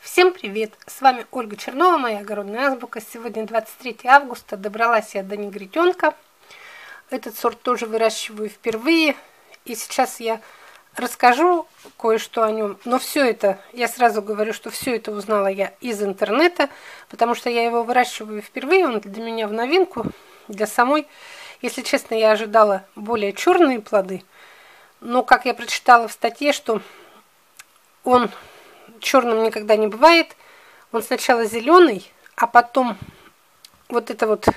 Всем привет! С вами Ольга Чернова, моя огородная азбука. Сегодня 23 августа. Добралась я до негритенка. Этот сорт тоже выращиваю впервые. И сейчас я расскажу кое-что о нем. Но все это, я сразу говорю, что все это узнала я из интернета, потому что я его выращиваю впервые. Он для меня в новинку, для самой. Если честно, я ожидала более черные плоды. Но как я прочитала в статье, что он черным никогда не бывает. Он сначала зеленый, а потом вот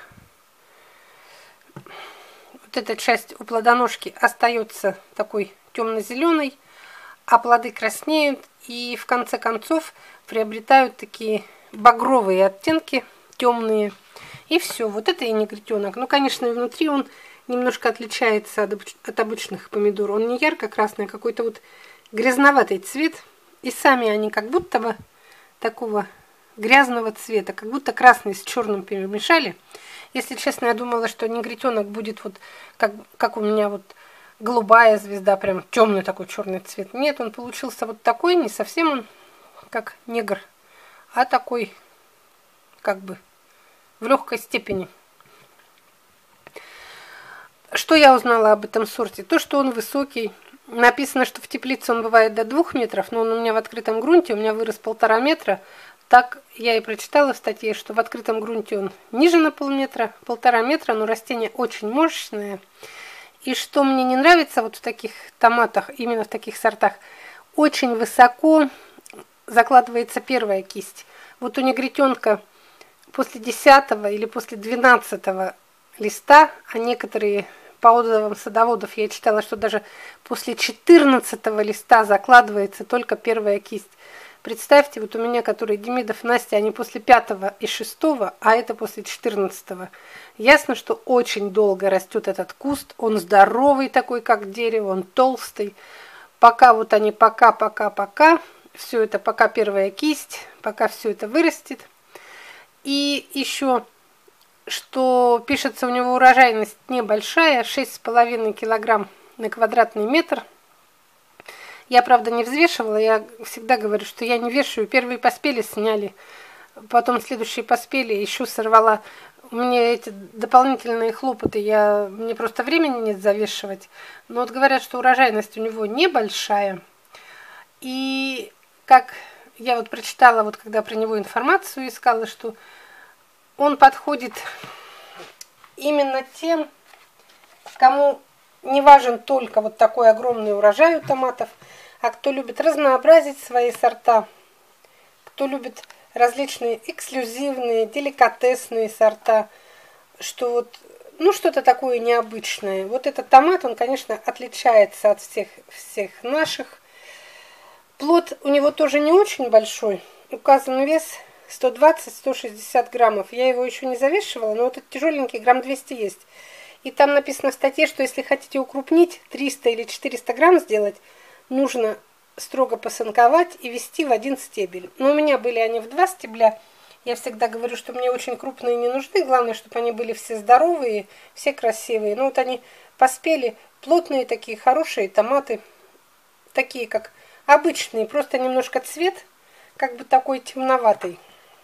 эта часть у плодоножки остается такой темно-зеленой, а плоды краснеют и в конце концов приобретают такие багровые оттенки, темные. И все, вот это и негритенок. Ну, конечно, внутри он немножко отличается от обычных помидор. Он не ярко-красный, а какой-то вот грязноватый цвет. И сами они как будто бы такого грязного цвета, как будто красный с черным перемешали. Если честно, я думала, что негритенок будет вот как у меня вот голубая звезда, прям темный такой черный цвет. Нет, он получился вот такой, не совсем он как негр, а такой как бы в легкой степени. Что я узнала об этом сорте? То, что он высокий. Написано, что в теплице он бывает до 2 метров, но он у меня в открытом грунте, у меня вырос 1,5 метра. Так я и прочитала в статье, что в открытом грунте он ниже на полметра, 1,5 метра, но растение очень мощное. И что мне не нравится вот в таких томатах, именно в таких сортах, очень высоко закладывается первая кисть. Вот у негритенка после 10-го или после 12-го листа, а некоторые по отзывам садоводов я читала, что даже после 14-го листа закладывается только первая кисть. Представьте, вот у меня, которые Демидов, Настя, они после 5-го и 6-го, а это после 14-го. Ясно, что очень долго растет этот куст, он здоровый такой, как дерево, он толстый. Пока вот они, пока, все это, пока первая кисть, пока все это вырастет. И еще, что пишется, у него урожайность небольшая, 6,5 килограмм на квадратный метр. Я, правда, не взвешивала, я всегда говорю, что я не вешаю. Первые поспели, сняли, потом следующие поспели, еще сорвала. У меня эти дополнительные хлопоты, мне просто времени нет завешивать. Но вот говорят, что урожайность у него небольшая. И как я вот прочитала, вот когда про него информацию искала, что он подходит именно тем, кому не важен только вот такой огромный урожай у томатов, а кто любит разнообразить свои сорта, кто любит различные эксклюзивные, деликатесные сорта, что вот, ну, что-то такое необычное. Вот этот томат, он, конечно, отличается от всех наших. Плод у него тоже не очень большой, указан вес 120-160 граммов. Я его еще не завешивала, но вот этот тяжеленький грамм 200 есть. И там написано в статье, что если хотите укрупнить, 300 или 400 грамм сделать, нужно строго посынковать и ввести в 1 стебель. Но у меня были они в 2 стебля. Я всегда говорю, что мне очень крупные не нужны. Главное, чтобы они были все здоровые, все красивые. Ну вот они поспели, плотные такие, хорошие томаты. Такие, как обычные, просто немножко цвет, как бы такой темноватый.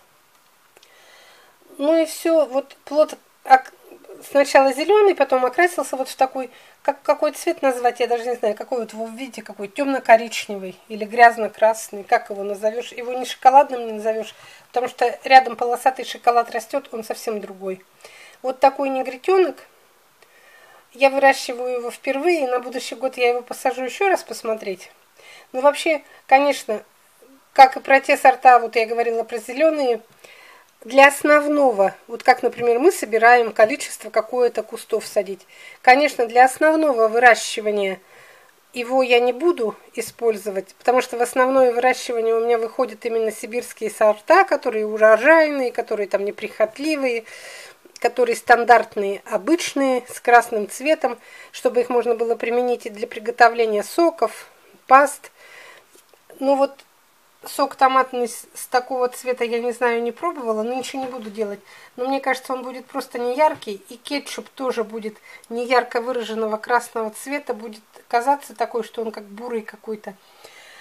Ну и все, вот плод сначала зеленый, потом окрасился вот в такой, какой цвет назвать, я даже не знаю, какой вот вы видите, какой темно-коричневый или грязно-красный, как его назовешь. Его ни шоколадным не назовешь, потому что рядом полосатый шоколад растет, он совсем другой. Вот такой негритенок. Я выращиваю его впервые, и на будущий год я его посажу еще раз посмотреть. Но вообще, конечно, как и про те сорта, вот я говорила про зеленые, для основного, вот как, например, мы собираем количество какое-то кустов садить. Конечно, для основного выращивания его я не буду использовать, потому что в основное выращивание у меня выходят именно сибирские сорта, которые урожайные, которые там неприхотливые, которые стандартные, обычные, с красным цветом, чтобы их можно было применить и для приготовления соков, паст. Ну вот сок томатный с такого цвета, я не знаю, не пробовала, но ничего не буду делать. Но мне кажется, он будет просто не яркий, и кетчуп тоже будет не ярко выраженного красного цвета, будет казаться такой, что он как бурый какой-то.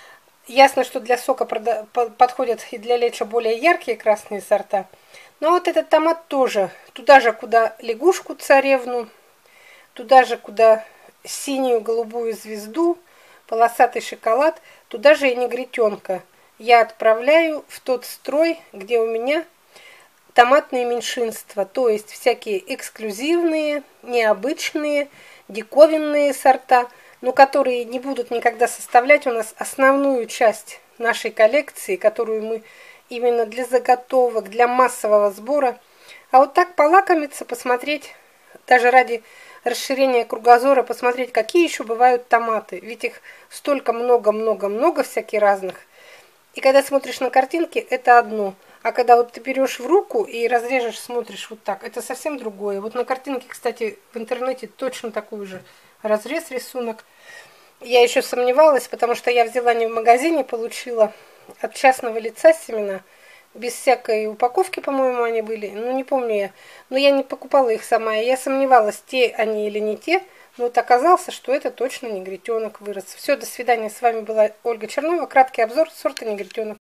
Ясно, что для сока подходят и для лечо более яркие красные сорта. Но вот этот томат тоже. Туда же, куда лягушку царевну, туда же, куда синюю голубую звезду, полосатый шоколад, туда же и негритенка. Я отправляю в тот строй, где у меня томатные меньшинства, то есть всякие эксклюзивные, необычные, диковинные сорта, но которые не будут никогда составлять у нас основную часть нашей коллекции, которую мы именно для заготовок, для массового сбора. А вот так полакомиться, посмотреть, даже ради расширения кругозора, посмотреть, какие еще бывают томаты. Ведь их столько много-много-много всяких разных. И когда смотришь на картинки, это одно. А когда вот ты берешь в руку и разрежешь, смотришь вот так, это совсем другое. Вот на картинке, кстати, в интернете точно такой же разрез, рисунок. Я еще сомневалась, потому что я взяла не в магазине, получила от частного лица семена. Без всякой упаковки, по-моему, они были. Ну, не помню я. Но я не покупала их сама. Я сомневалась, те они или не те. Но вот оказалось, что это точно негритенок вырос. Все, до свидания. С вами была Ольга Чернова. Краткий обзор сорта негритенок.